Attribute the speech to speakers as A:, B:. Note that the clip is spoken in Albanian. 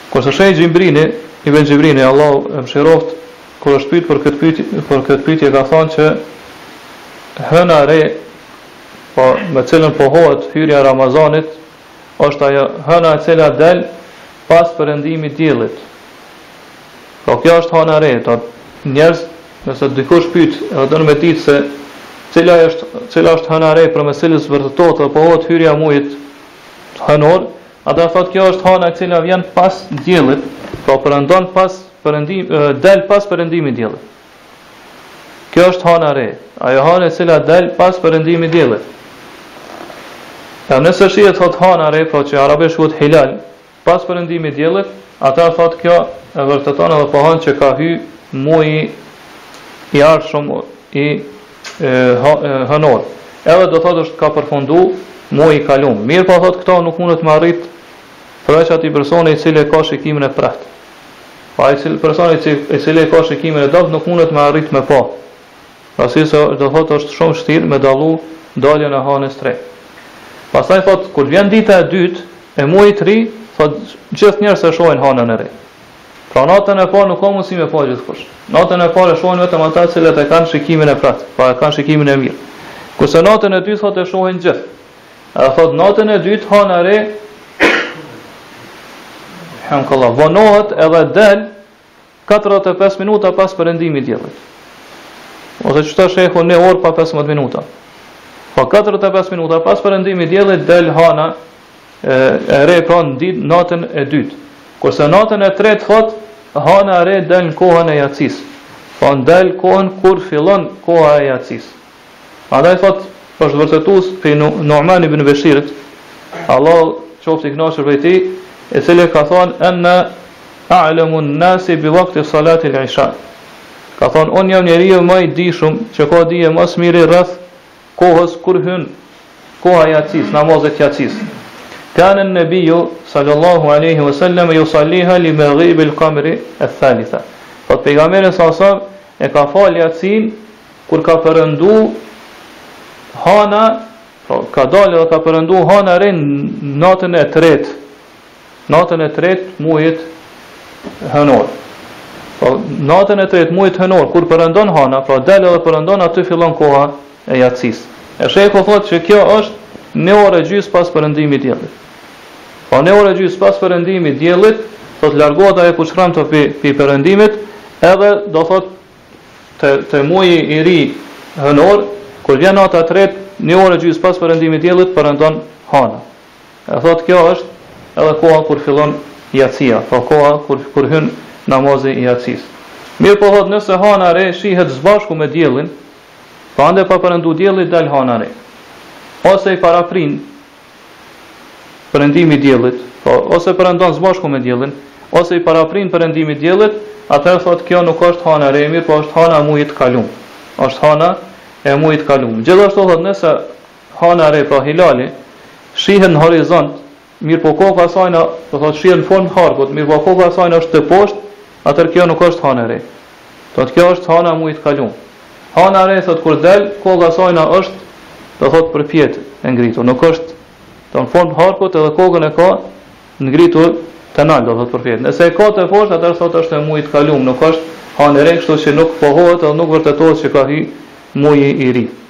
A: Kurse shej Xhibrini, Ibn Xhibrini, Allahu e mëshiroft, kur është pyet për këtë pyetje ka thënë që hëna re, po me cilën pohohet hyrja e Ramazanit, është ajo hëna e cila del pas perëndimit diellit. Po kjo është hëna re, njerëz, nëse dikush pyet, edhe don me ditë se cila është hëna re për mes cilës vërtetohet dhe pohohet hyrja e muajit hënor, ata thotë kjo është hëna e cila vjen pas diellit, po perëndon pas del pas perëndimit diellit. Kjo është hëna re, ajo hëna e cila del pas perëndimit diellit. Nëse shihet thot hëna re, pra që arabisht quhet hilal, pas perëndimit diellit, ata thotë kjo e vërteton edhe pohon që ka hy muaji i ardhshëm i hënor. Edhe do thotë është ka përfundu muaji i kalum. Mirë po thotë këto nuk mundet me arrit përveç atij personi i cili ka shikimin e prehtë. Pa ai personi i cili ka shikimin e dobët nuk mundet me arrit me pa. Pasi se do thotë është shumë vështirë me dallu daljen e hënës tre. Pastaj thotë kur vjen dita e dytë e muajit të ri, thotë gjithë njerëzit e shohin hënën e re. Pra natën e parë nuk ka mundësi me pa gjithkush. Natën e parë shohin vetëm ata që e kanë shikimin e prehtë, pa e kanë shikimin e mirë. Kurse natën e dytë thotë e shohin gjithë. Edhe thotë natën e dytë hëna e re hamkallah vonohet edhe del 45 minuta pas perëndimit diellit. Ose çfarë shehu në orë pa 15 minuta. Po 45 minuta pas perëndimit diellit del hëna e re pra natën e dytë. Kurse natën e tretë thot hëna e re del në kohën e yatsis. Po del kohën kur fillon koha e yatsis. Andaj thot është vërtetues pe Nu'man ibn Bashirit, Allah qoftë i kënaqur prej tij, e cili ka thënë anna a'lamu an-nasi bi waqti salati al-isha. Ka thënë unë jam njeriu më i dijshëm që ka dije më së miri rreth kohës kur hyn koha e yatsis, namazet yatsis. Kana an-nabiyyu sallallahu alaihi wasallam yusalliha li maghrib al-qamri ath-thalitha. Po pejgamberi sallallahu e ka fal yatsin kur ka perëndu hana, ka dalë dhe ka perëndu hana re natën e tretë. Natën e tretë muajit hënor. Po natën e tretë muajit hënor kur perëndon hana, pra dalë dhe perëndon aty fillon koha e yatsis. E sheku thotë që kjo është 1 orë e gjys pas perëndimit diellit. Po 1 orë e gjys pas perëndimit diellit, thotë largohet ajo kuçram të pi perëndimit, edhe do thotë te muaji i ri hënor, kur vjen nata e tretë, 1 orë e gjys pas perëndimit diellit perëndon hana. E thotë kjo është edhe koha kur fillon yatsia, po koha kur hyn namazi i yatsis. Mirë po thotë nëse hana re shihet së bashku me diellin, pa ande pa perëndu dielli dal hana re. Ose i paraprin perëndimi i diellit, po ose perëndon së bashku me diellin, ose i paraprin perëndimi i diellit, atëherë thotë kjo nuk është hana re mirë, po është hana e muajit kalum. Është hana e muajit kalum. Gjithashtu thotë nëse hana re pra hilali shihet në horizont, mirë po koka e saj do thotë shihet në formë harkut, mirë po koka e saj është të poshtë, atëherë kjo nuk është hana re. Thotë kjo është hana e muajit kalum. Hana e re thotë kur del, koka e saj është do thotë përpjet e ngritur, nuk është në formë harkut edhe kokën e ka ngritur të nal, do thotë përpjet. Nëse e ka të poshtë, atëherë thotë është e muajit kalum, nuk është hana e re, kështu që nuk pohohet edhe nuk vërtetohet që ka hy muaji i ri.